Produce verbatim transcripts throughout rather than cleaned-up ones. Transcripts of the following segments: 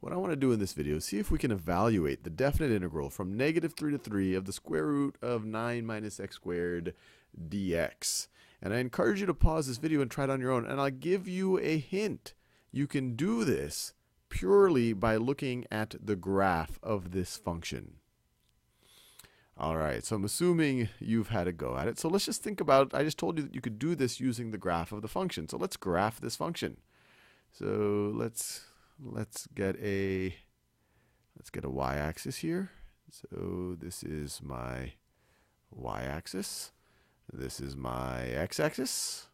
what I want to do in this video is see if we can evaluate the definite integral from negative three to three of the square root of nine minus x squared dx. And I encourage you to pause this video and try it on your own. And I'll give you a hint. You can do this purely by looking at the graph of this function. All right, so I'm assuming you've had a go at it. So let's just think about, I just told you that you could do this using the graph of the function. So let's graph this function. So let's let's get a let's get a y-axis here. So this is my y-axis. This is my x-axis.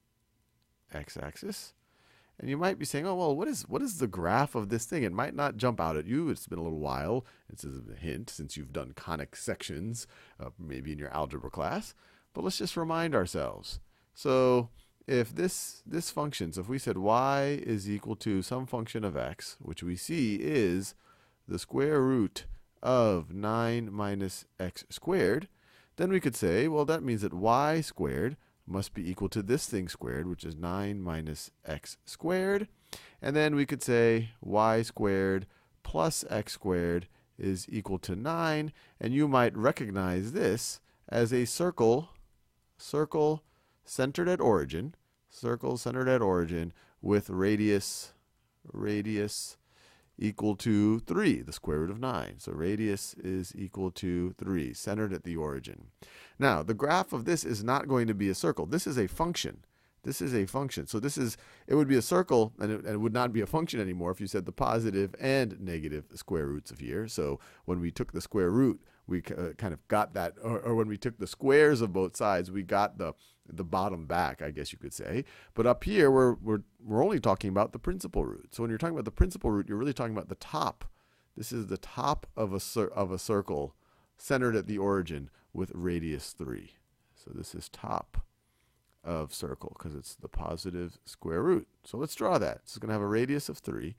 X-axis. And you might be saying, oh, well, what is what is the graph of this thing? It might not jump out at you. It's been a little while. It's a hint since you've done conic sections, uh, maybe in your algebra class. But let's just remind ourselves. So if this, this function, so if we said y is equal to some function of x, which we see is the square root of nine minus x squared, then we could say, well, that means that y squared must be equal to this thing squared, which is nine minus x squared. And then we could say y squared plus x squared is equal to nine. And you might recognize this as a circle, circle centered at origin, circle centered at origin with radius, radius equal to three, the square root of nine. So radius is equal to three, centered at the origin. Now, the graph of this is not going to be a circle. This is a function. This is a function. So this is, it would be a circle, and it, and it would not be a function anymore if you said the positive and negative square roots of here. So when we took the square root, we uh, kind of got that, or, or when we took the squares of both sides, we got the the bottom back, I guess you could say. But up here, we're, we're, we're only talking about the principal root. So when you're talking about the principal root, you're really talking about the top. This is the top of a, cir of a circle centered at the origin with radius three. So this is top of circle because it's the positive square root. So let's draw that. This is going to have a radius of three.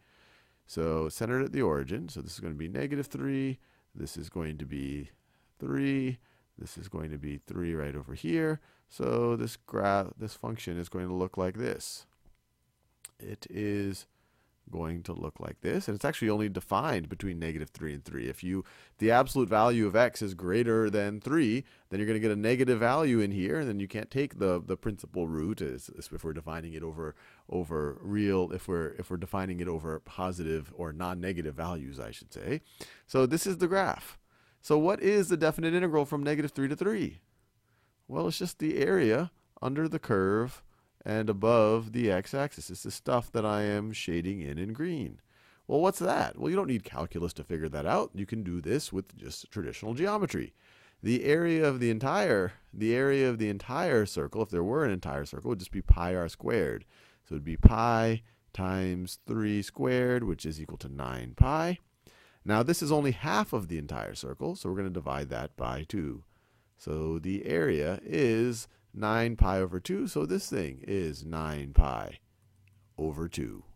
So centered at the origin. So this is going to be negative three. This is going to be three. This is going to be three right over here. So this graph, this function is going to look like this. It is going to look like this, and it's actually only defined between negative three and three. If you, the absolute value of x is greater than three, then you're going to get a negative value in here, and then you can't take the the principal root as, as if we're defining it over over real, if we're if we're defining it over positive or non-negative values, I should say. So this is the graph. So what is the definite integral from negative three to three? Well, it's just the area under the curve and above the x-axis. It's the stuff that I am shading in in green. Well, what's that? Well, you don't need calculus to figure that out. You can do this with just traditional geometry. The area of the entire, the area of the entire circle, if there were an entire circle, would just be pi r squared. So it would be pi times three squared, which is equal to nine pi. Now, this is only half of the entire circle, so we're going to divide that by two. So the area is nine pi over two, so this thing is nine pi over two.